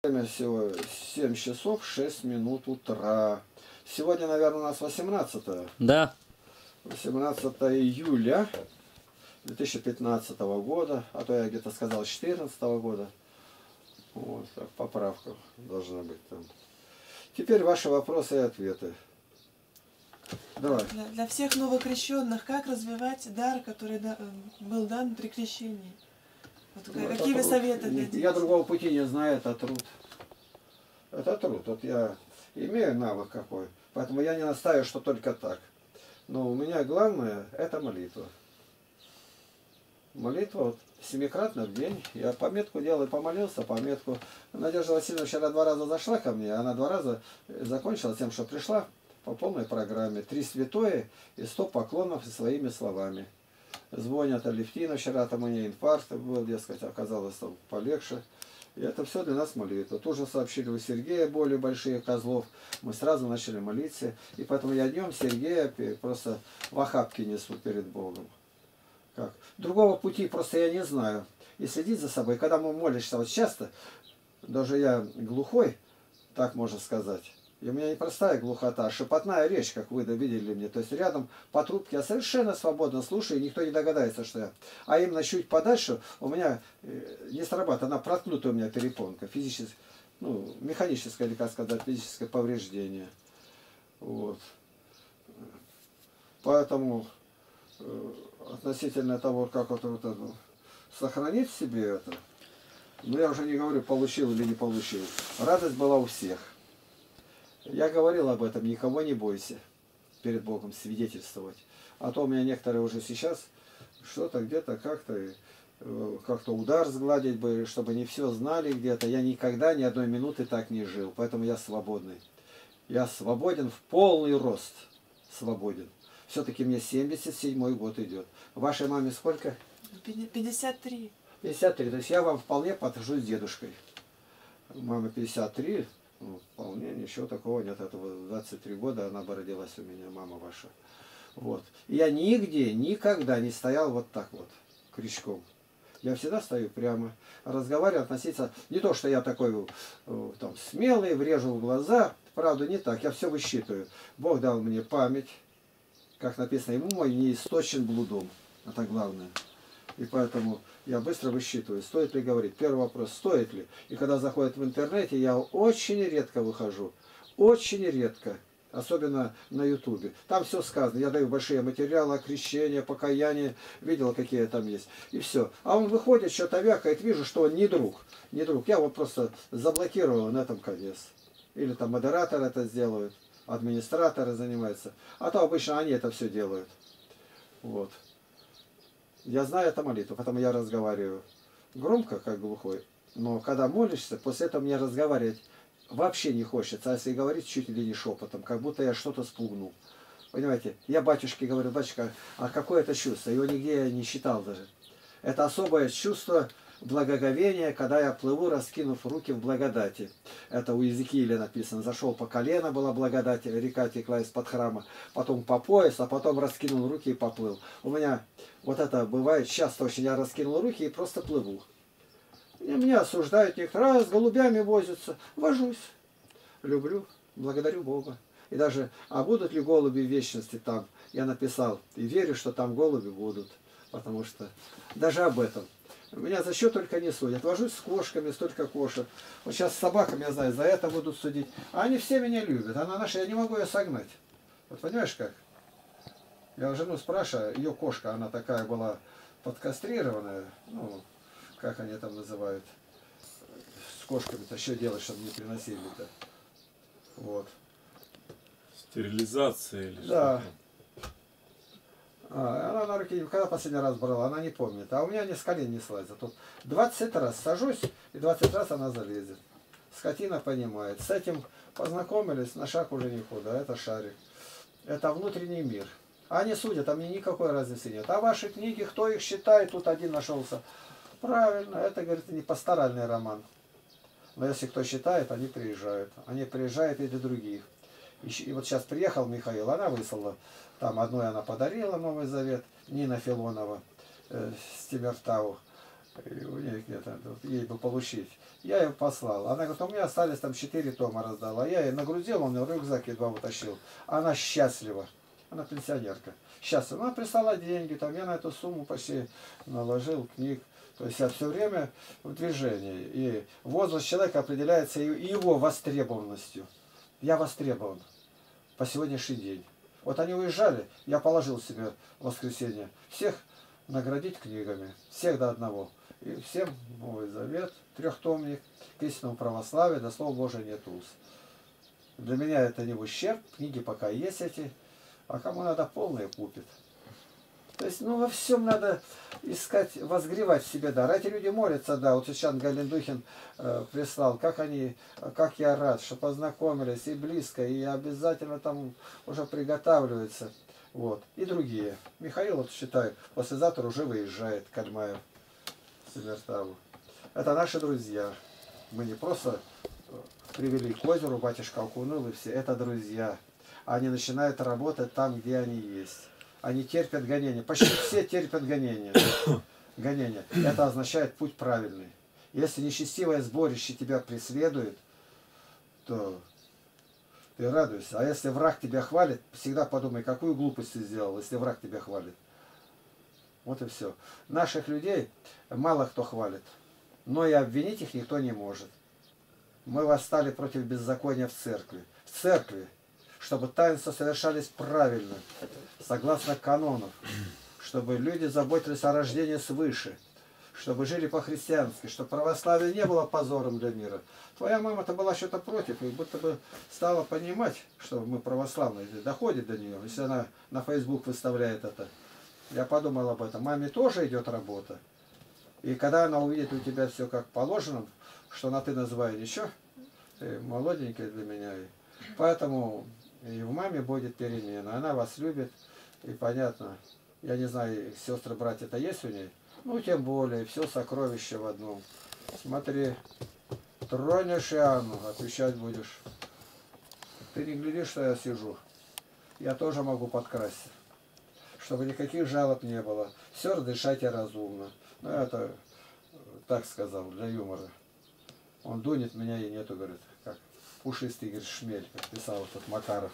Время всего 7 часов 6 минут утра. Сегодня, наверное, у нас 18. Да. 18 июля 2015 года, а то я где-то сказал 2014 года. Вот, так, поправка должна быть там. Теперь ваши вопросы и ответы. Давай. Для всех новокрещенных, как развивать дар, который был дан при крещении? Вот, какие вы советы дадите? Я другого пути не знаю, это труд. Это труд. Вот я имею навык какой, поэтому я не настаиваю, что только так. Но у меня главное это молитва. Молитва вот, 7-кратно в день. Я пометку делаю, помолился, пометку. Надежда Васильевна вчера 2 раза зашла ко мне, она 2 раза закончила тем, что пришла по полной программе. 3 святое и 100 поклонов со своими словами. Звонят Алевтина, вчера там у нее инфаркт был, дескать, оказалось там полегче. И это все для нас молитва. Тоже сообщили у Сергея боли большие, Козлов. Мы сразу начали молиться. И поэтому я днем Сергея просто в охапке несу перед Богом. Как? Другого пути просто я не знаю. И следить за собой. Когда мы молимся, вот часто, даже я глухой, так можно сказать. И у меня не простая глухота, а шепотная речь, как вы видели мне. То есть рядом по трубке я совершенно свободно слушаю, и никто не догадается, что я. А именно чуть подальше у меня не срабатывает, она проткнута у меня перепонка, физическая, ну, механическое, или как сказать, физическое повреждение. Вот. Поэтому относительно того, как вот это, сохранить в себе это, ну я уже не говорю, получил или не получил. Радость была у всех. Я говорил об этом, никого не бойся перед Богом свидетельствовать. А то у меня некоторые уже сейчас что-то где-то как-то удар сгладить бы, чтобы не все знали где-то. Я никогда ни одной минуты так не жил, поэтому я свободный. Я свободен в полный рост. Свободен. Все-таки мне 77-й год идет. Вашей маме сколько? 53. 53. То есть я вам вполне подхожу с дедушкой. Мама 53. Ну, вполне ничего такого нет. Этого 23 года она бы родилась у меня, мама ваша. Вот. И я нигде, никогда не стоял вот так вот, крючком. Я всегда стою прямо, разговариваю, относиться... Не то, что я такой там смелый, врежу в глаза. Правда, не так. Я все высчитываю. Бог дал мне память. Как написано, ему мой не источен блудом. Это главное. И поэтому я быстро высчитываю, стоит ли говорить. Первый вопрос, стоит ли. И когда заходят в интернете, я очень редко выхожу. Очень редко. Особенно на ютубе. Там все сказано. Я даю большие материалы о крещении, покаянии. Видел, какие там есть. И все. А он выходит, что-то вякает. Вижу, что он не друг. Не друг. Я вот просто заблокировал, на этом конец. Или там модератор это сделают. Администраторы занимаются. А то обычно они это все делают. Вот. Я знаю эту молитву, потому я разговариваю громко, как глухой. Но когда молишься, после этого мне разговаривать вообще не хочется. А если говорить чуть ли не шепотом, как будто я что-то спугнул. Понимаете, я батюшке говорю, батюшка, а какое это чувство? Его нигде я не считал даже. Это особое чувство благоговения, когда я плыву, раскинув руки в благодати. Это у Иезекииля написано. Зашел по колено, была благодать, река текла из-под храма. Потом по пояс, а потом раскинул руки и поплыл. У меня вот это бывает часто очень. Я раскинул руки и просто плыву. И меня осуждают некоторые, с голубями возятся. Вожусь. Люблю, благодарю Бога. И даже, а будут ли голуби в вечности там? Я написал, и верю, что там голуби будут. Потому что даже об этом. Меня за счет только не судят. Вожусь с кошками, столько кошек. Вот сейчас с собаками, я знаю, за это будут судить. А они все меня любят. Она наша, я не могу ее согнать. Вот понимаешь как? Я у жену спрашиваю, ее кошка, она такая была подкастрированная. Ну, как они там называют. С кошками-то что делать, чтобы не приносили-то. Вот. Стерилизация или да. что-то? Она на руки, когда последний раз брала, она не помнит. А у меня они с колен не слазят. Тут 20 раз сажусь, и 20 раз она залезет. Скотина понимает. С этим познакомились, на шаг уже не худо. Это шарик. Это внутренний мир. Они судят, а мне никакой разницы нет. А ваши книги, кто их считает, тут один нашелся. Правильно, это, говорит, не пасторальный роман. Но если кто считает, они приезжают. Они приезжают и для других. И вот сейчас приехал Михаил, она выслала. Там одной она подарила Новый Завет, Нина Филонова с Тимиртау. И у нее где-то ей бы получить. Я ее послал. Она говорит, у меня остались там 4 тома раздала. Я ей нагрузил, он рюкзак едва утащил. Она счастлива. Она пенсионерка. Счастлива. Она прислала деньги, там я на эту сумму почти наложил книг. То есть я все время в движении. И возраст человека определяется и его востребованностью. Я востребован по сегодняшний день. Вот они уезжали, я положил себе в воскресенье всех наградить книгами, всех до одного. И всем Новый Завет, 3-томник, к истинному православию, до Слова Божия нет уз. Для меня это не в ущерб, книги пока есть эти, а кому надо полные купит. То есть, ну, во всем надо искать, возгревать в себе дар. Эти люди молятся, да, вот сейчас Галендухин прислал, как я рад, что познакомились и близко, и обязательно там уже приготавливаются. Вот. И другие. Михаил, вот считаю, послезавтра уже выезжает Кальмаев в Севертаву. Это наши друзья. Мы не просто привели к озеру, батюшка окунул и все. Это друзья. Они начинают работать там, где они есть. Они терпят гонения. Почти все терпят гонения. Гонения. Это означает путь правильный. Если нечестивое сборище тебя преследует, то ты радуйся. А если враг тебя хвалит, всегда подумай, какую глупость ты сделал, если враг тебя хвалит. Вот и все. Наших людей мало кто хвалит. Но и обвинить их никто не может. Мы восстали против беззакония в церкви. В церкви. Чтобы таинства совершались правильно, согласно канонов, чтобы люди заботились о рождении свыше, чтобы жили по-христиански, чтобы православие не было позором для мира. Твоя мама-то была что-то против, и будто бы стала понимать, что мы православные, доходит до нее, если она на Facebook выставляет это. Я подумал об этом. Маме тоже идет работа. И когда она увидит у тебя все как положено, что на ты называю еще, ты молоденькая для меня, и поэтому и в маме будет перемена. Она вас любит, и понятно, я не знаю, сестры, братья-то есть у ней, ну тем более, все сокровище в одном. Смотри, тронешь Иоанну, отвечать будешь. Ты не глядишь, что я сижу. Я тоже могу подкрасться, чтобы никаких жалоб не было. Все разрешайте разумно. Ну это, так сказал, для юмора. Он дунет, меня и нету, говорит, как пушистый, говорит, шмель, как писал этот Макаров.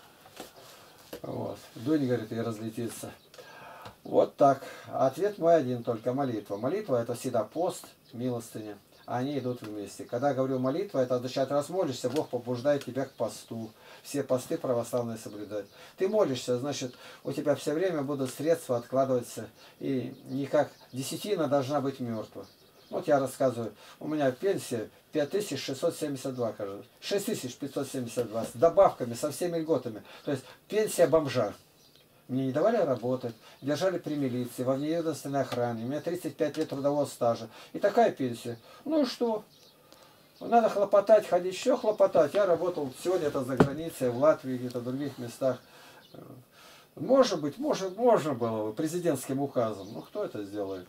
Вот. Дунь, говорит, и разлетится. Вот так. Ответ мой один, только молитва. Молитва это всегда пост, милостыня. Они идут вместе. Когда говорю молитва, это означает, раз молишься, Бог побуждает тебя к посту. Все посты православные соблюдать. Ты молишься, значит, у тебя все время будут средства откладываться. И никак десятина должна быть мертва. Вот я рассказываю, у меня пенсия 5672, кажется, 6572, с добавками, со всеми льготами. То есть пенсия бомжа. Мне не давали работать, держали при милиции, во вневедомственной охране. У меня 35 лет трудового стажа. И такая пенсия. Ну и что? Надо хлопотать, ходить, еще хлопотать. Я работал сегодня это за границей, в Латвии, где-то в других местах. Может быть, можно было бы президентским указом. Ну кто это сделает?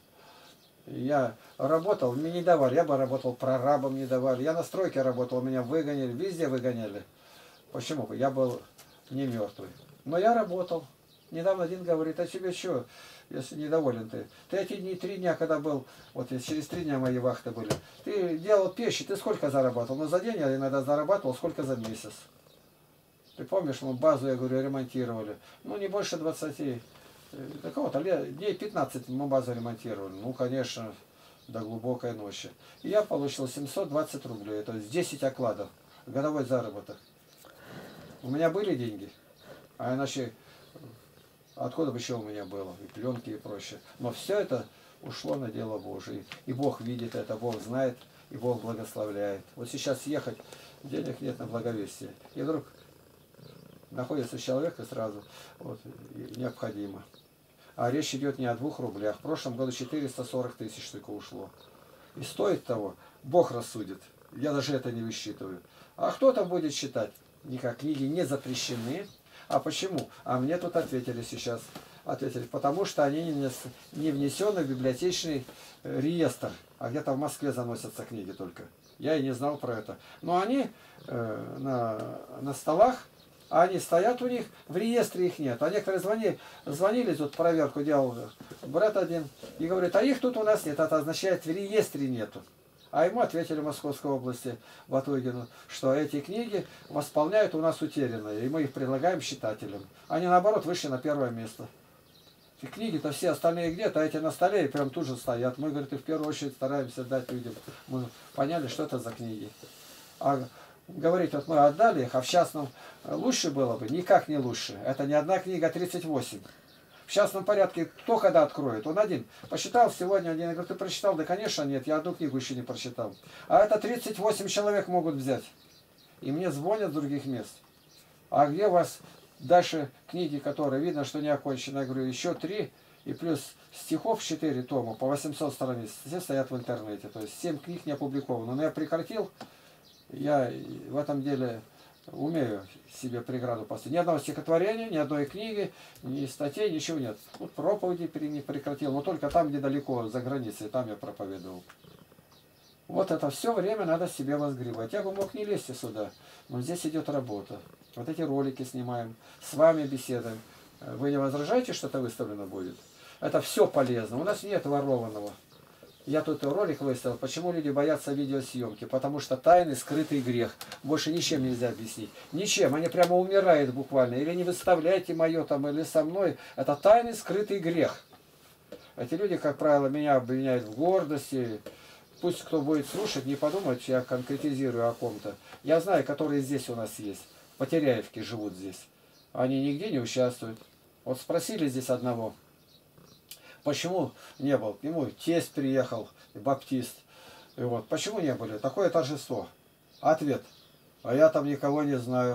Я работал, мне не давали, я бы работал прорабом, не давали. Я на стройке работал, меня выгоняли, везде выгоняли. Почему бы? Я был не мертвый. Но я работал. Недавно один говорит, а тебе что, если недоволен ты? Ты эти дни, 3 дня, когда был, вот через 3 дня мои вахты были, ты делал пищи, ты сколько зарабатывал? Ну за день я иногда зарабатывал, сколько за месяц? Ты помнишь, мы базу, я говорю, ремонтировали. Ну не больше 20. Такого-то дней 15 мы базу ремонтировали. Ну, конечно, до глубокой ночи. И я получил 720 рублей. То есть 10 окладов. Годовой заработок. У меня были деньги. А иначе, откуда бы еще у меня было? И пленки и прочее. Но все это ушло на дело Божие. И Бог видит это, Бог знает, и Бог благословляет. Вот сейчас ехать, денег нет на благовестие. И вдруг находится человек, и сразу вот, необходимо. А речь идет не о 2 рублях. В прошлом году 440 тысяч только ушло. И стоит того, Бог рассудит. Я даже это не высчитываю. А кто-то будет считать. Никак книги не запрещены. А почему? А мне тут ответили сейчас. Ответили, потому что они не внесены в библиотечный реестр. А где-то в Москве заносятся книги только. Я и не знал про это. Но они на столах, А они стоят у них, в реестре их нет. А некоторые звонили, тут проверку делал брат один, и говорит, а их тут у нас нет. Это означает, в реестре нету. А ему ответили в Московской области, Ватугину, что эти книги восполняют у нас утерянные, и мы их предлагаем читателям. Они, наоборот, вышли на первое место. И книги-то все остальные где-то, а эти на столе и прям тут же стоят. Мы, говорит, и в первую очередь стараемся дать людям. Мы поняли, что это за книги. А говорить, вот мы отдали их, а в частном лучше было бы? Никак не лучше. Это не одна книга, а 38. В частном порядке кто когда откроет? Он один. Посчитал сегодня один. Я говорю, ты прочитал? Да, конечно, нет. Я одну книгу еще не прочитал. А это 38 человек могут взять. И мне звонят с других мест. А где у вас дальше книги, которые видно, что не окончены? Я говорю, еще 3. И плюс стихов 4 тома по 800 страниц. Все стоят в интернете. То есть 7 книг не опубликовано. Но я прекратил. Я в этом деле умею себе преграду поставить. Ни одного стихотворения, ни одной книги, ни статей, ничего нет. Вот проповеди не прекратил, но только там, где далеко, за границей, там я проповедовал. Вот это все время надо себе возгребать. Я бы мог не лезть сюда, но здесь идет работа. Вот эти ролики снимаем, с вами беседуем. Вы не возражаете, что это выставлено будет? Это все полезно. У нас нет ворованного. Я тут ролик выставил, почему люди боятся видеосъемки. Потому что тайный скрытый грех. Больше ничем нельзя объяснить. Ничем. Они прямо умирают буквально. Или не выставляйте мое там, или со мной. Это тайный скрытый грех. Эти люди, как правило, меня обвиняют в гордости. Пусть кто будет слушать, не подумает, что я конкретизирую о ком-то. Я знаю, которые здесь у нас есть. В Потеряевке живут здесь. Они нигде не участвуют. Вот спросили здесь одного. Почему не был? К нему тесть приехал, баптист. И вот, почему не были? Такое торжество. Ответ. А я там никого не знаю.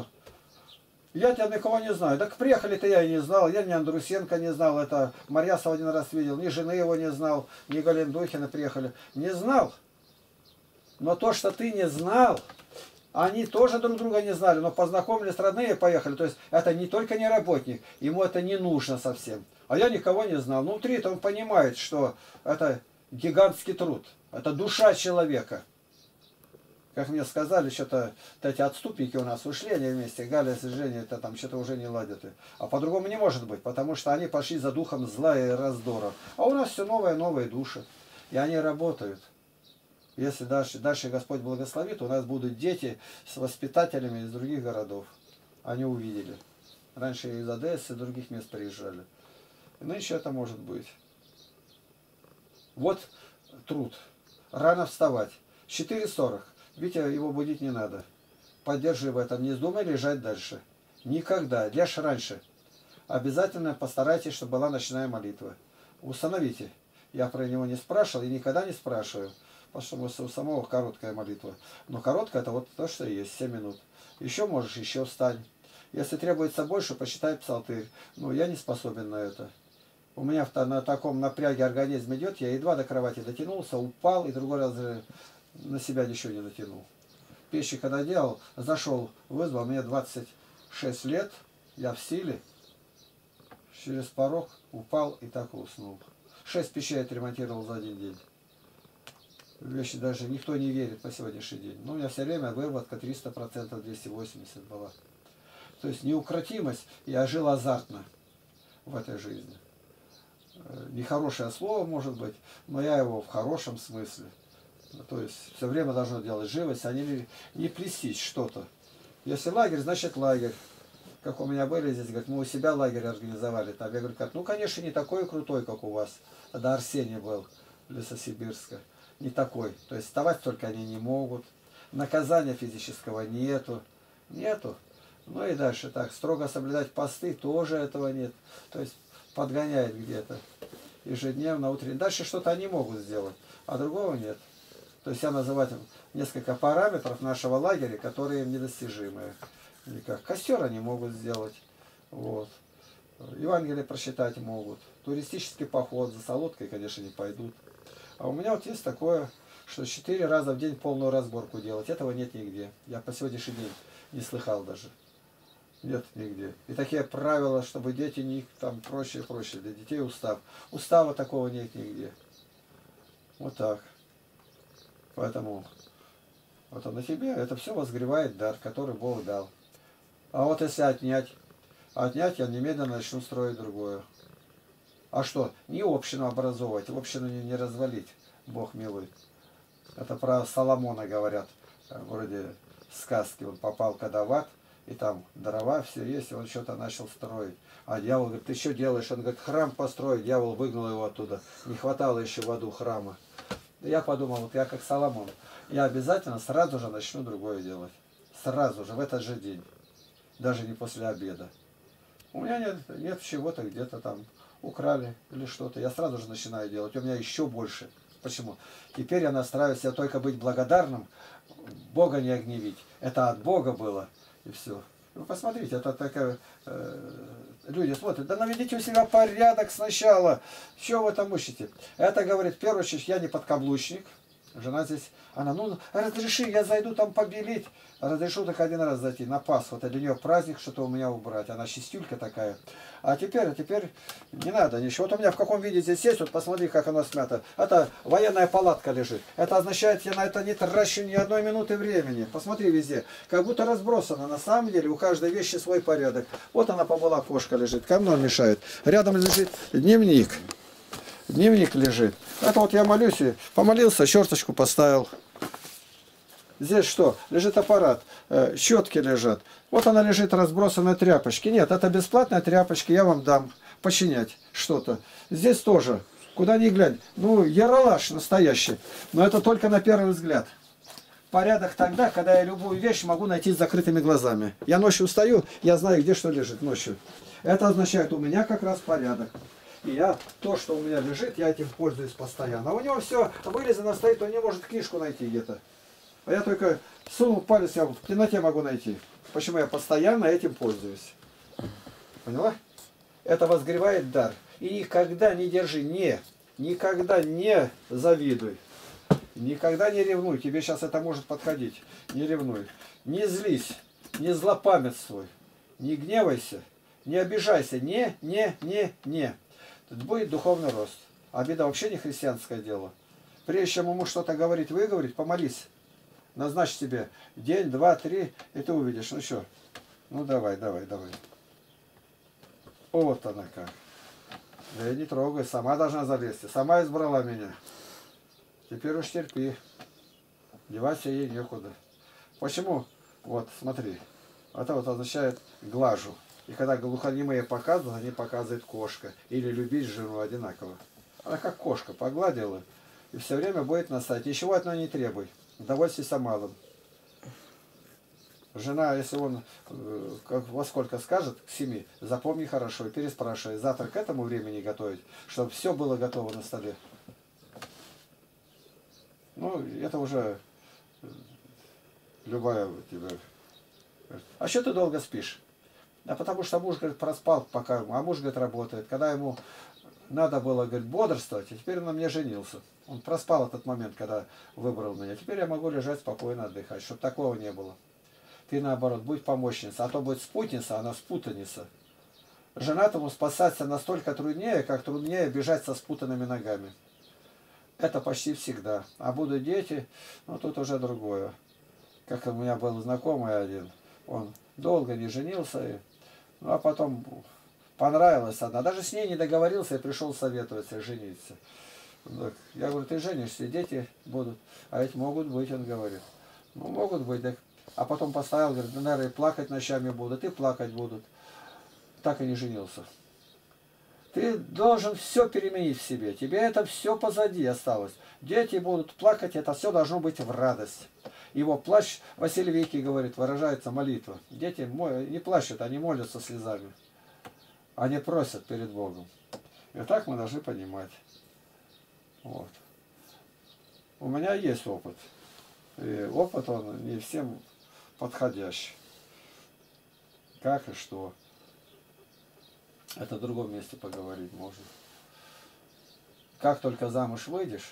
Я тебя никого не знаю. Так приехали-то я и не знал. Я ни Андрусенко не знал. Это Марьясова один раз видел. Ни жены его не знал. Ни Галендухина приехали. Не знал. Но то, что ты не знал, они тоже друг друга не знали. Но познакомились, родные поехали. То есть это не только не работник. Ему это не нужно совсем. А я никого не знал. Внутри-то он понимает, что это гигантский труд. Это душа человека. Как мне сказали, что-то эти отступники у нас ушли, они вместе, Галя с Женей, это там что-то уже не ладят. А по-другому не может быть, потому что они пошли за духом зла и раздора. А у нас все новые души. И они работают. Если дальше Господь благословит, у нас будут дети с воспитателями из других городов. Они увидели. Раньше из Одессы, из других мест приезжали. И нынче это может быть. Вот труд. Рано вставать. 4:40. Витя, его будить не надо. Поддержи в этом. Не вздумай лежать дальше. Никогда. Ляжь раньше. Обязательно постарайтесь, чтобы была ночная молитва. Установите. Я про него не спрашивал и никогда не спрашиваю. Потому что у самого короткая молитва. Но короткая это вот то, что есть. 7 минут. Еще можешь, еще встань. Если требуется больше, посчитай псалтырь. Но я не способен на это. У меня на таком напряге организм идет, я едва до кровати дотянулся, упал, и другой раз на себя ничего не натянул. Пищи когда делал, зашел, вызвал, мне 26 лет, я в силе, через порог упал и так уснул. 6 пищей отремонтировал за один день. Вещи даже никто не верит по сегодняшний день. Но у меня все время выработка 300%, 280 была. То есть неукротимость, я жил азартно в этой жизни. Нехорошее слово может быть, но я его в хорошем смысле. То есть все время должно делать живость, а не плестись что-то. Если лагерь, значит лагерь. Как у меня были здесь, говорят, мы у себя лагерь организовали. Там я говорю, как, ну конечно не такой крутой, как у вас. Тогда Арсений был, Лесосибирска. Не такой. То есть вставать только они не могут. Наказания физического нету. Нету. Ну и дальше так, строго соблюдать посты, тоже этого нет. То есть подгоняет где-то ежедневно, утренне. Дальше что-то они могут сделать, а другого нет. То есть я называю несколько параметров нашего лагеря, которые им недостижимые. Никак. Костер они могут сделать. Вот. Евангелие прочитать могут. Туристический поход за солодкой, конечно, не пойдут. А у меня вот есть такое, что 4 раза в день полную разборку делать. Этого нет нигде. Я по сегодняшний день не слыхал даже. Нет нигде. И такие правила, чтобы дети не там проще. Для детей устав. Устава такого нет нигде. Вот так. Поэтому вот на тебе это все возгревает дар, который Бог дал. А вот если отнять, я немедленно начну строить другое. А что? Не общину образовывать, общину не развалить, Бог милует. Это про Соломона говорят, вроде сказки. Он попал когда в ад, и там дрова все есть, и он что-то начал строить. А дьявол говорит, ты что делаешь? Он говорит, храм построить. Дьявол выгнал его оттуда. Не хватало еще в аду храма. Я подумал, вот я как Соломон, я обязательно сразу же начну другое делать. Сразу же, в этот же день. Даже не после обеда. У меня нет чего-то где-то там украли или что-то. Я сразу же начинаю делать. У меня еще больше. Почему? Теперь я настраиваюсь я только быть благодарным, Бога не огневить. Это от Бога было. И все. Вы посмотрите, это такая... люди смотрят, да наведите у себя порядок сначала. Чего вы там ищете? Это говорит, в первую очередь, я не подкаблучник. Жена здесь, она, ну, разреши, я зайду там побелить. Разрешу так один раз зайти на Пасху. Это для нее праздник, что-то у меня убрать. Она чистюлька такая. А теперь не надо ничего. Вот у меня в каком виде здесь есть, вот посмотри, как оно смято. Это военная палатка лежит. Это означает, я на это не трачу ни одной минуты времени. Посмотри везде. Как будто разбросано. На самом деле у каждой вещи свой порядок. Вот она побыла, кошка лежит. Кому он мешает? Рядом лежит дневник. Дневник лежит. Это вот я молюсь и помолился, черточку поставил. Здесь что? Лежит аппарат, щетки лежат. Вот она лежит, разбросанная тряпочки. Нет, это бесплатные тряпочки, я вам дам починять что-то. Здесь тоже, куда ни глянь. Ну, яролаж настоящий, но это только на первый взгляд. Порядок тогда, когда я любую вещь могу найти с закрытыми глазами. Я ночью встаю, я знаю, где что лежит ночью. Это означает, у меня как раз порядок. И я, то, что у меня лежит, я этим пользуюсь постоянно. А у него все вылезано стоит, он не может книжку найти где-то. А я только сунул палец, я в темноте могу найти. Почему я постоянно этим пользуюсь. Поняла? Это возгревает дар. И никогда не держи, никогда не завидуй. Никогда не ревнуй. Тебе сейчас это может подходить. Не ревнуй. Не злись, не злопамятствуй, не гневайся, не обижайся. Не. Будет духовный рост. Обида вообще не христианское дело. Прежде чем ему что-то говорить, выговорить, помолись. Назначь себе день, два, три, и ты увидишь. Ну что? Ну давай. Вот она как. Да я не трогай, сама должна залезть. Сама избрала меня. Теперь уж терпи. Деваться ей некуда. Почему? Вот, смотри. Это вот означает глажу. И когда глухонемые показывают, они показывают кошка. Или любить жену одинаково. Она как кошка, погладила. И все время будет настать. Ничего от нее не требуй. Довольствуйся малым. Жена, если он во сколько скажет, к 7, запомни хорошо и переспрашивай. Завтра к этому времени готовить, чтобы все было готово на столе. Ну, это уже любая у тебя. А что ты долго спишь? Да потому что муж, говорит, проспал пока, а муж, говорит, работает. Когда ему надо было, говорит, бодрствовать, и теперь он на мне женился. Он проспал этот момент, когда выбрал меня. Теперь я могу лежать спокойно, отдыхать, чтобы такого не было. Ты, наоборот, будь помощница, а то будет спутница, она спутаница. Женатому спасаться настолько труднее, как труднее бежать со спутанными ногами. Это почти всегда. А будут дети, ну тут уже другое. Как у меня был знакомый один, он долго не женился, ну а потом понравилась одна. Даже с ней не договорился и пришел советоваться, жениться. Я говорю, ты женишься, дети будут. А ведь могут быть, он говорит. Ну, могут быть. Так. А потом поставил, говорит, наверное, плакать ночами будут, и плакать будут. Так и не женился. Ты должен все переменить в себе. Тебе это все позади осталось. Дети будут плакать, это все должно быть в радость. Его плач, Василий Великий говорит, выражается молитва. Дети не плачут, они молятся слезами. Они просят перед Богом. И так мы должны понимать. Вот. У меня есть опыт. И опыт он не всем подходящий. Как и что. Это в другом месте поговорить можно. Как только замуж выйдешь,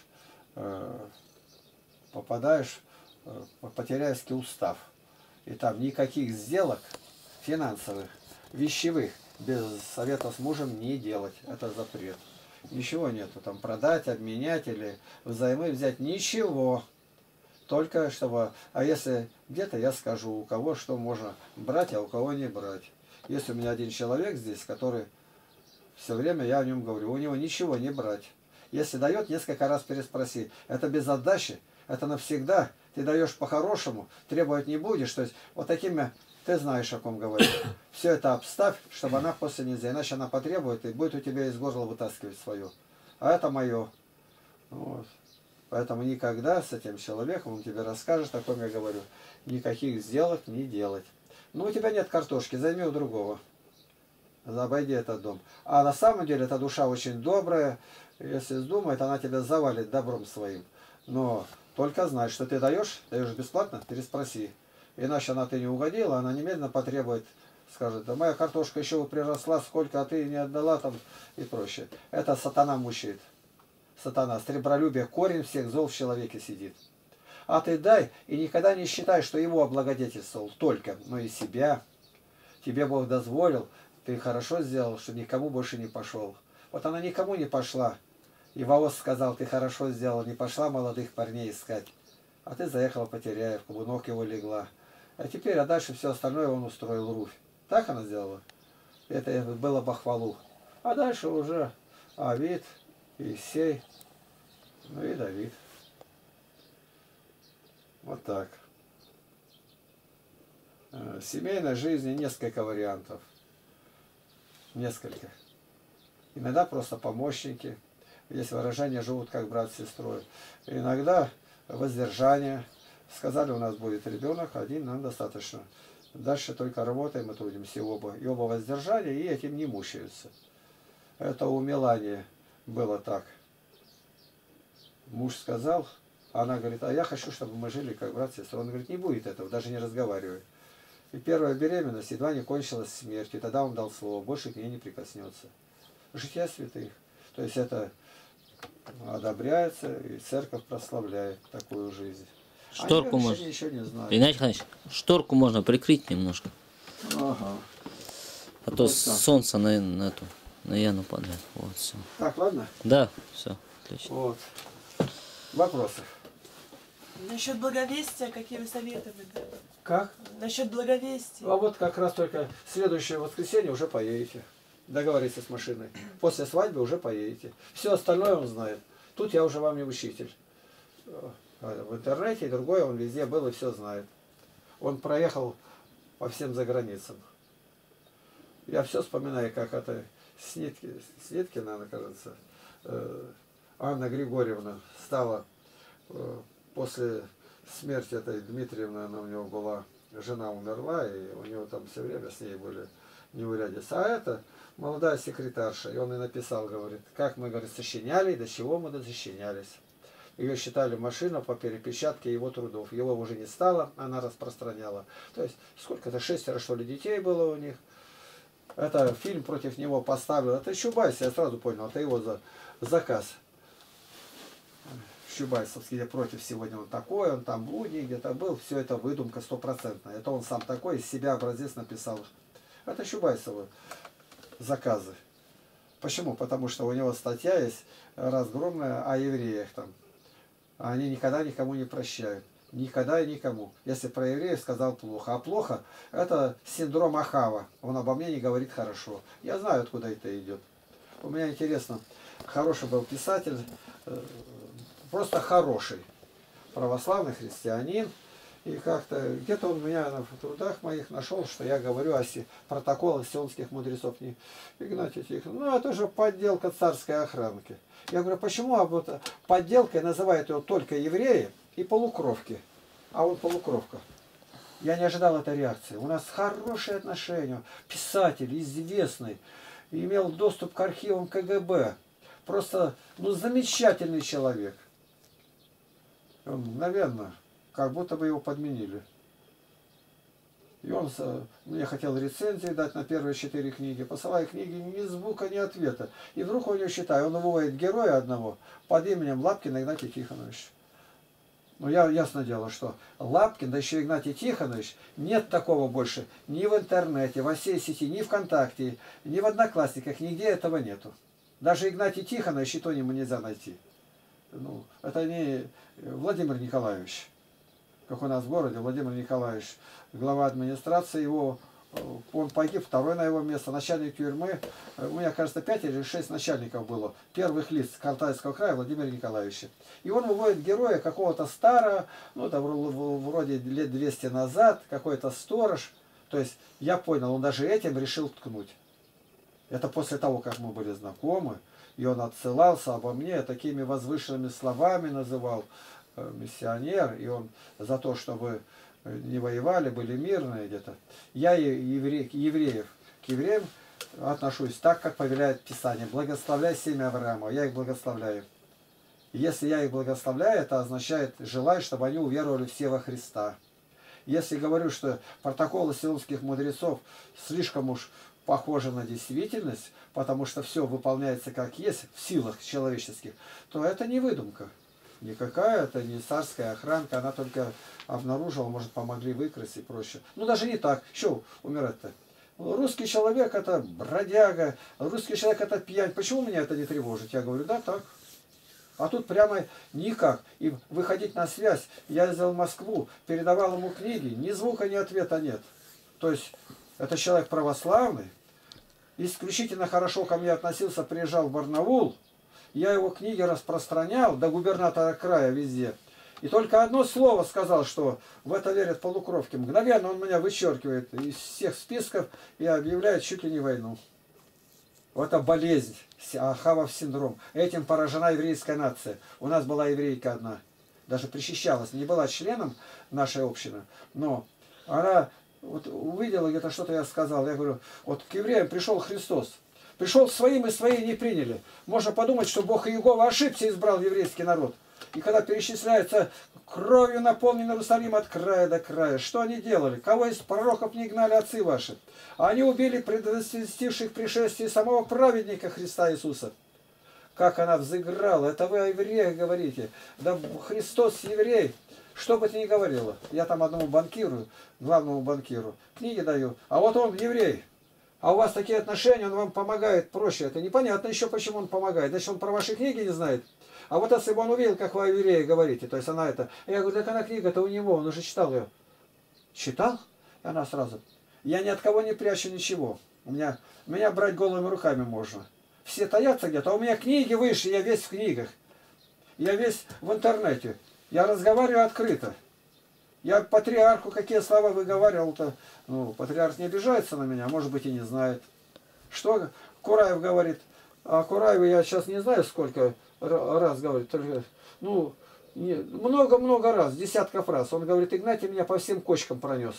попадаешь в потеряйский устав. И там никаких сделок финансовых, вещевых без совета с мужем не делать. Это запрет. Ничего нету. Там продать, обменять или взаймы взять. Ничего. Только чтобы... А если где-то я скажу, у кого что можно брать, а у кого не брать. Если у меня один человек здесь, который все время, я о нем говорю, у него ничего не брать. Если дает, несколько раз переспроси. Это без отдачи, это навсегда. Ты даешь по-хорошему, требовать не будешь. То есть вот такими, ты знаешь, о ком говорю. Все это обставь, чтобы она после нельзя. Иначе она потребует и будет у тебя из горла вытаскивать свое. А это мое. Вот. Поэтому никогда с этим человеком, он тебе расскажет, о ком я говорю, никаких сделок не делать. Ну, у тебя нет картошки, займи у другого. Обойди этот дом. А на самом деле эта душа очень добрая. Если вздумает, она тебя завалит добром своим. Но только знай, что ты даешь бесплатно, переспроси. Иначе она ты не угодила, она немедленно потребует, скажет, да моя картошка еще приросла, сколько, а ты не отдала там и прочее. Это сатана мучает. Сатана, сребролюбие, корень всех зол в человеке сидит. А ты дай и никогда не считай, что его облагодетельствовал только, но и себя. Тебе Бог дозволил, ты хорошо сделал, что никому больше не пошел. Вот она никому не пошла. И Ваос сказал, ты хорошо сделал, не пошла молодых парней искать. А ты заехала Потеряевку, в ног его легла. А теперь, а дальше все остальное он устроил Руфь. Так она сделала? Это было похвалу. А дальше уже Авид, Иисей, ну и Давид. Вот так. В семейной жизни несколько вариантов. Несколько. Иногда просто помощники. Есть выражение, живут как брат с сестрой. Иногда воздержание. Сказали, у нас будет ребенок, один нам достаточно. Дальше только работаем и трудимся оба. И оба воздержания, и этим не мучаются. Это у Мелании было так. Муж сказал, она говорит, а я хочу, чтобы мы жили как брат с сестрой. Он говорит, не будет этого, даже не разговаривай. И первая беременность едва не кончилась смертью. Тогда он дал слово, больше к ней не прикоснется. Жития святых. То есть это одобряется, и церковь прославляет такую жизнь. Шторку можно. Еще не знаю. Игнатий Иванович, шторку можно прикрыть немножко. Ага. А то солнце на Яну падает. Вот, все. Так, ладно? Да, все, отлично. Вот. Вопросы? Насчет благовестия, какие вы советы бы дали? Как? Насчет благовестия. А вот как раз только следующее воскресенье уже поедете. Договоритесь с машиной. После свадьбы уже поедете. Все остальное он знает. Тут я уже вам не учитель. В интернете и другое он везде был и все знает. Он проехал по всем заграницам. Я все вспоминаю, как это Сниткина, она, кажется, Анна Григорьевна стала после смерти этой Дмитриевны, она у него была, жена умерла, и у него там все время с ней были неурядицы. А это молодая секретарша, и он и написал, говорит, как мы, говорит, сочиняли, и до чего мы досочинялись. Ее считали машина по перепечатке его трудов. Его уже не стало, она распространяла. То есть, сколько-то, 6 что ли, детей было у них. Это фильм против него поставил. Это Чубайс, я сразу понял, это его заказ. Чубайсовский, где против сегодня он такой, он там блудник где-то был. Все это выдумка стопроцентная. Это он сам такой, из себя образец написал. Это Чубайсовы заказы. Почему? Потому что у него статья есть разгромная о евреях там. Они никогда никому не прощают. Никогда и никому. Если про евреев сказал плохо. А плохо – это синдром Ахава. Он обо мне не говорит хорошо. Я знаю, откуда это идет. У меня интересно, хороший был писатель, просто хороший, православный христианин. И как-то где-то он меня в трудах моих нашел, что я говорю о протоколах сионских мудрецов. Не Игнатий Тихонович, ну это же подделка царской охранки. Я говорю, почему вот подделкой называют его только евреи и полукровки? А он полукровка. Я не ожидал этой реакции. У нас хорошие отношения. Писатель известный. Имел доступ к архивам КГБ. Просто, ну, замечательный человек. Он, мгновенно, как будто бы его подменили. И он мне хотел рецензии дать на первые 4 книги. Посылая книги, ни звука, ни ответа. И вдруг у него, считаю, он выводит героя одного под именем Лапкин Игнатий Тихонович. Ну, ясно дело, что Лапкин, да еще Игнатий Тихонович, нет такого больше ни в интернете, во всей сети, ни ВКонтакте, ни в Одноклассниках, нигде этого нету. Даже Игнатий Тихонович и то ему нельзя найти. Ну, это не Владимир Николаевич. как у нас в городе, Владимир Николаевич, глава администрации, его, он погиб, второй на его место, начальник тюрьмы. У меня, кажется, 5 или 6 начальников было, первых лиц Калтайского края Владимира Николаевича. И он выводит героя какого-то старого, ну, там, вроде лет 200 назад, какой-то сторож. То есть, я понял, он даже этим решил ткнуть. Это после того, как мы были знакомы, и он отсылался обо мне, такими возвышенными словами называл миссионер, и он за то, чтобы не воевали, были мирные где-то. Я к евреям отношусь так, как повеляет Писание. Благословляй семя Авраама. Я их благословляю. Если я их благословляю, это означает, желаю, чтобы они уверовали все во Христа. Если говорю, что протоколы сионских мудрецов слишком уж похожи на действительность, потому что все выполняется как есть, в силах человеческих, то это не выдумка. Никакая, это не царская охранка, она только обнаружила, может, помогли выкрасть и прочее. Ну, даже не так. Что умирать-то? Русский человек это бродяга, русский человек это пьянь. Почему меня это не тревожит? Я говорю, да, так. А тут прямо никак. И выходить на связь. Я ездил в Москву, передавал ему книги, ни звука, ни ответа нет. То есть, это человек православный, исключительно хорошо ко мне относился, приезжал в Барнаул, я его книги распространял до губернатора края везде. И только одно слово сказал, что в это верят полукровки. Мгновенно он меня вычеркивает из всех списков и объявляет чуть ли не войну. Вот это болезнь, Ахавов синдром. Этим поражена еврейская нация. У нас была еврейка одна, даже причащалась, не была членом нашей общины, но она вот увидела где-то что-то, я сказал, я говорю, вот к евреям пришел Христос. Пришел к своим, и свои не приняли. Можно подумать, что Бог Иегова ошибся и избрал еврейский народ. И когда перечисляется кровью наполнен Иерусалим от края до края, что они делали? Кого из пророков не гнали отцы ваши? Они убили предвозвестивших пришествие самого праведника Христа Иисуса. Как она взыграла. Это вы о евреях говорите. Да Христос еврей. Что бы ты ни говорила. Я там одному банкиру, главному банкиру, книги даю. А вот он еврей. А у вас такие отношения, он вам помогает проще. Это непонятно еще, почему он помогает. Значит, он про ваши книги не знает. А вот если бы он увидел, как вы о евреи говорите, то есть она это... Я говорю, так она книга-то у него, он уже читал ее. Читал? И она сразу... Я ни от кого не прячу ничего. Меня брать голыми руками можно. Все таятся где-то, а у меня книги выше, я весь в книгах. Я весь в интернете. Я разговариваю открыто. Я патриарху какие слова выговаривал-то. Ну, патриарх не обижается на меня, может быть и не знает. Что Кураев говорит? А Кураеву я сейчас не знаю, сколько раз говорит. Только, ну, много-много раз, десятков раз. Он говорит, Игнатий меня по всем кочкам пронес.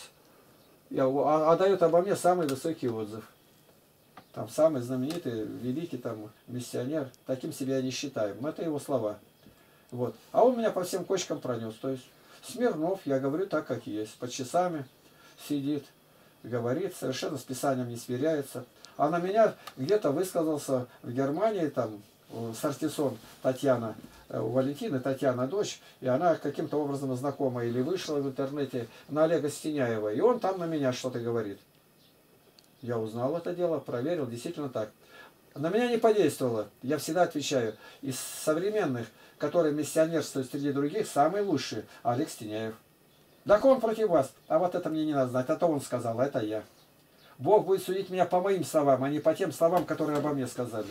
А дает обо мне самый высокий отзыв. Там самый знаменитый, великий там миссионер. Таким себя я не считаю. Это его слова. Вот. А он меня по всем кочкам пронес. То есть Смирнов, я говорю так, как есть. Под часами сидит, говорит, совершенно с Писанием не сверяется. А на меня где-то высказался в Германии, там, Сартисон Татьяна, у Валентины Татьяна дочь, и она каким-то образом знакома или вышла в интернете на Олега Стеняева, и он там на меня что-то говорит. Я узнал это дело, проверил, действительно так. На меня не подействовало, я всегда отвечаю. Из современных, которые миссионерствуют среди других, самый лучший Олег Стеняев. Так он против вас, а вот это мне не надо знать, а то он сказал, а это я. Бог будет судить меня по моим словам, а не по тем словам, которые обо мне сказали.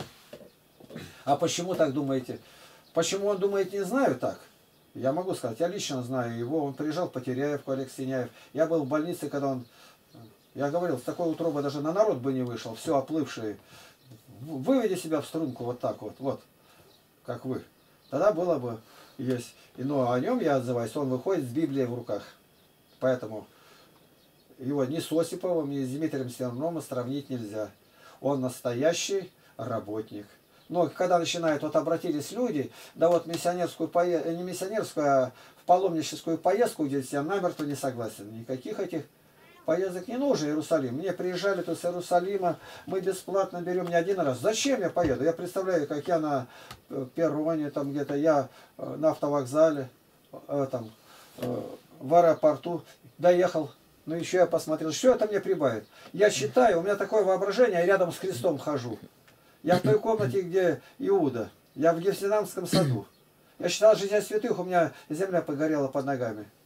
А почему так думаете? Почему он думает, не знаю так? Я могу сказать, я лично знаю его, он приезжал в Потеряевку, Олег Стеняев. Я был в больнице, когда он, я говорил, с такой утробой даже на народ бы не вышел, все оплывшие. Выведи себя в струнку вот так вот, как вы. Тогда было бы есть. Но о нем я отзываюсь, он выходит с Библией в руках. Поэтому его ни с Осиповым, ни с Дмитрием Смирновым сравнить нельзя. Он настоящий работник. Но когда начинают, вот обратились люди, да вот миссионерскую поездку, не миссионерскую, а в паломническую поездку, где я намертво не согласен. Никаких этих поездок не нужно, Иерусалим. Мне приезжали тут с Иерусалима, мы бесплатно берем не один раз. Зачем я поеду? Я представляю, как я на перроне, там где-то я на автовокзале, там, в аэропорту доехал. Но еще я посмотрел, что это мне прибавит. Я считаю, у меня такое воображение, я рядом с крестом хожу. Я в той комнате, где Иуда. Я в Гефсиманском саду. Я считал, жития святых, у меня земля погорела под ногами.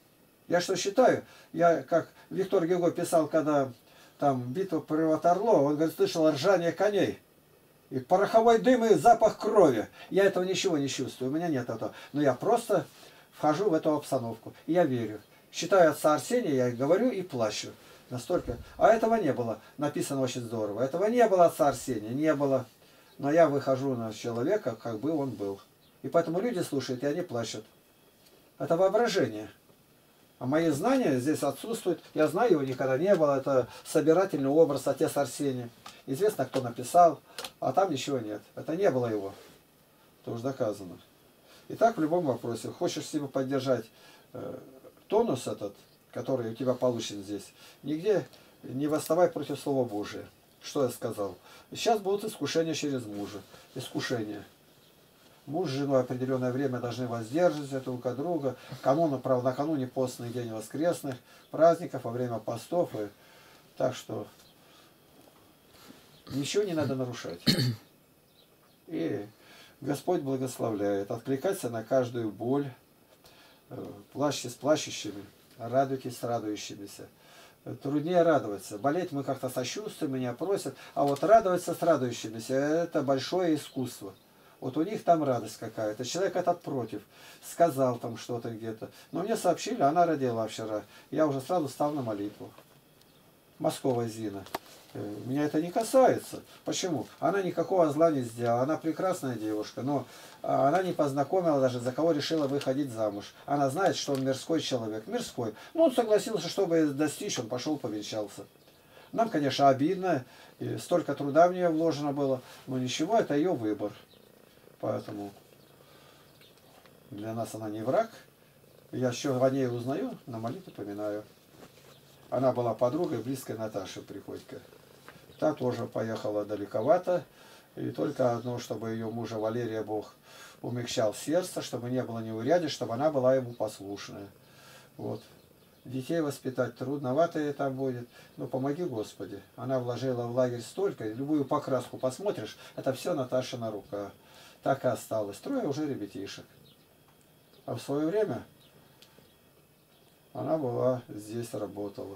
Я что считаю, я как Виктор Гюго писал, когда там битва при Ватерлоо, он говорит, слышал ржание коней. И пороховой дым, и запах крови. Я этого ничего не чувствую, у меня нет этого. Но я просто вхожу в эту обстановку. И я верю. Считаю отца Арсения, я говорю и плачу. Настолько. А этого не было. Написано очень здорово. Этого не было отца Арсения, не было. Но я выхожу на человека, как бы он был. И поэтому люди слушают, и они плачут. Это воображение. А мои знания здесь отсутствуют. Я знаю, его никогда не было. Это собирательный образ отец Арсения. Известно, кто написал, а там ничего нет. Это не было его. Это уже доказано. И так в любом вопросе. Хочешь себе поддержать тонус этот, который у тебя получен здесь, нигде не восставай против Слова Божия. Что я сказал? Сейчас будут искушения через мужа. Искушения. Муж с женой определенное время должны воздерживаться друг от друга. Накануне постный день воскресных праздников, во время постов. Так что ничего не надо нарушать. И Господь благословляет. Откликаться на каждую боль. Плачьте с плачущими, радуйтесь с радующимися. Труднее радоваться. Болеть мы как-то сочувствуем, меня просят. А вот радоваться с радующимися, это большое искусство. Вот у них там радость какая-то. Человек этот против. Сказал там что-то где-то. Но мне сообщили, она родила вчера. Я уже сразу стал на молитву. Москова Зина. Меня это не касается. Почему? Она никакого зла не сделала. Она прекрасная девушка, но она не познакомила даже, за кого решила выходить замуж. Она знает, что он мирской человек. Мирской. Ну, он согласился, чтобы достичь, он пошел, повенчался. Нам, конечно, обидно. И столько труда в нее вложено было. Но ничего, это ее выбор. Поэтому для нас она не враг. Я еще о ней узнаю, на молитве поминаю. Она была подругой близкой Наташи Приходько. Та тоже поехала далековато. И только одно, чтобы ее мужа Валерия Бог умягчал сердце, чтобы не было неуряди, чтобы она была ему послушная. Вот. Детей воспитать трудновато ей там будет. Но помоги, Господи. Она вложила в лагерь столько, любую покраску посмотришь, это все Наташина рука. Так и осталось. 3 уже ребятишек. А в свое время она была здесь, работала.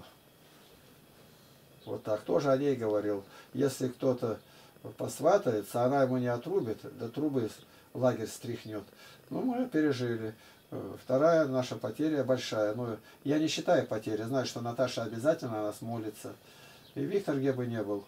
Вот так. Тоже о ней говорил. Если кто-то посватается, она ему не отрубит, до трубы лагерь стряхнет. Ну, мы пережили. Вторая наша потеря большая. Но я не считаю потери. Знаю, что Наташа обязательно о нас молится. И Виктор, где бы не был,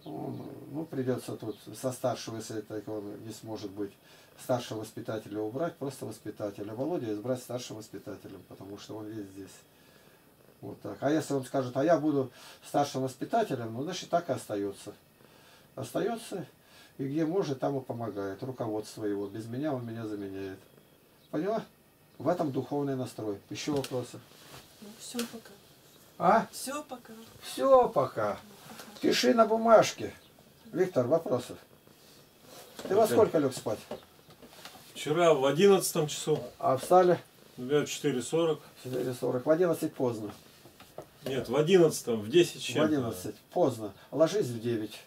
он, придется тут со старшего, если он не сможет быть, старшего воспитателя убрать, просто воспитателя. Володя избрать старшим воспитателем, потому что он весь здесь. Вот так. А если он скажет, а я буду старшим воспитателем, ну, значит, так и остается. Остается, и где может, там и помогает. Руководство его. Без меня он меня заменяет. Поняла? В этом духовный настрой. Еще вопросы? Ну, все пока. А? Все пока. Все пока. Пиши на бумажке. Виктор, вопросов? Ты во сколько лег спать? Вчера в 11 часу. А встали? В 4:40. 4:40. В 11 поздно. Нет, в 11, в 10 В чем-то. 11 поздно. Ложись в 9.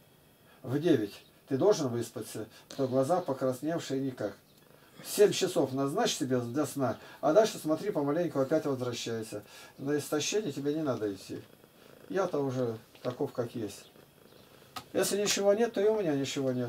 В 9 ты должен выспаться, то глаза покрасневшие никак. 7 часов назначь себе для сна, а дальше смотри, помаленьку опять возвращайся. На истощение тебе не надо идти. Я-то уже таков, как есть. Если ничего нет, то и у меня ничего нет.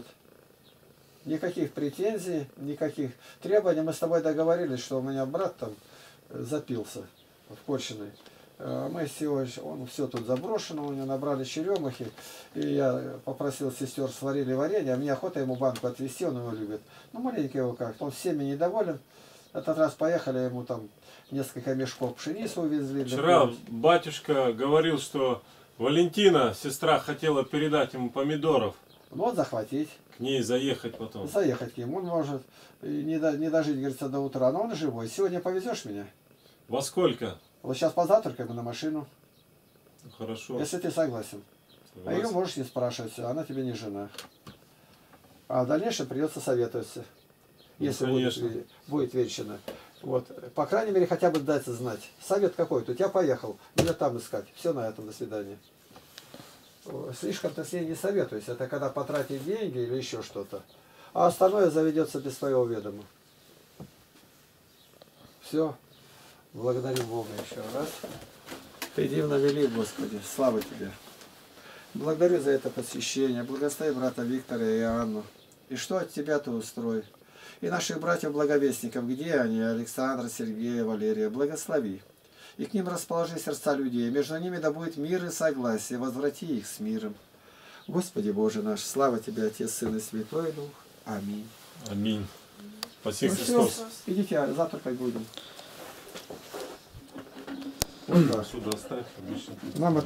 Никаких претензий, никаких требований. Мы с тобой договорились, что у меня брат там запился в Корчиной. Мы сегодня, он все тут заброшено, у него набрали черемухи. И я попросил сестер, сварили варенье, а мне охота ему банку отвезти, он его любит. Ну, маленький его как-то, он всеми недоволен. Этот раз поехали, ему там несколько мешков пшеницы увезли. Вчера батюшка говорил, что Валентина, сестра, хотела передать ему помидоров. Ну, вот захватить. К ней заехать потом. Заехать к нему, он может не дожить, говорится, до утра, но он живой. Сегодня повезешь меня? Во сколько? Вот сейчас позавтракаем на машину. Хорошо. Если ты согласен. А ее можешь не спрашивать, она тебе не жена. А в дальнейшем придется советоваться. Если будет венчана. Вот. По крайней мере, хотя бы дать знать. Совет какой-то. Я поехал. Меня там искать. Все на этом. До свидания. Слишком-то с ней не советуюсь. Это когда потратить деньги или еще что-то. А остальное заведется без твоего ведома. Все. Благодарим Бога еще раз. Ты дивно вели, Господи, слава Тебе. Благодарю за это посвящение. Благослови брата Виктора и Анну. И что от Тебя Ты устрой. И наших братьев-благовестников, где они, Александра, Сергея, Валерия, благослови. И к ним расположи сердца людей. Между ними да будет мир и согласие. Возврати их с миром. Господи Боже наш, слава Тебе, Отец, Сын и Святой Дух. Аминь. Аминь. Спаси Ну, Христос. все, идите, завтракать будем. Сюда оставь. Обычно. Мама